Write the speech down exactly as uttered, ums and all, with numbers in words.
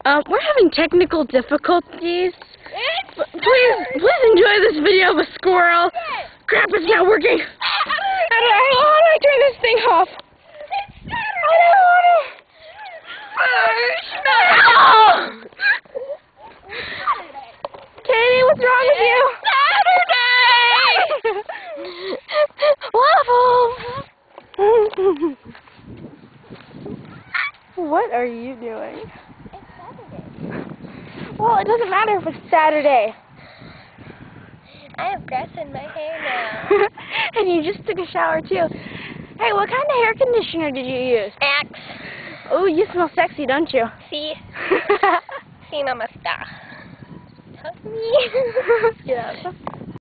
Um, we're having technical difficulties. P- Please, please enjoy this video of a squirrel. Crap, it's not working. How do I, how do I turn this thing off? I don't want to. Katie, what's wrong with you? Saturday! Waffles! What are you doing? It's Saturday. Well, it doesn't matter if it's Saturday. I have grass in my hair now. And you just took a shower, too. Hey, what kind of hair conditioner did you use? Axe. Oh, you smell sexy, don't you? See? See my mustache. Hug me. Yeah.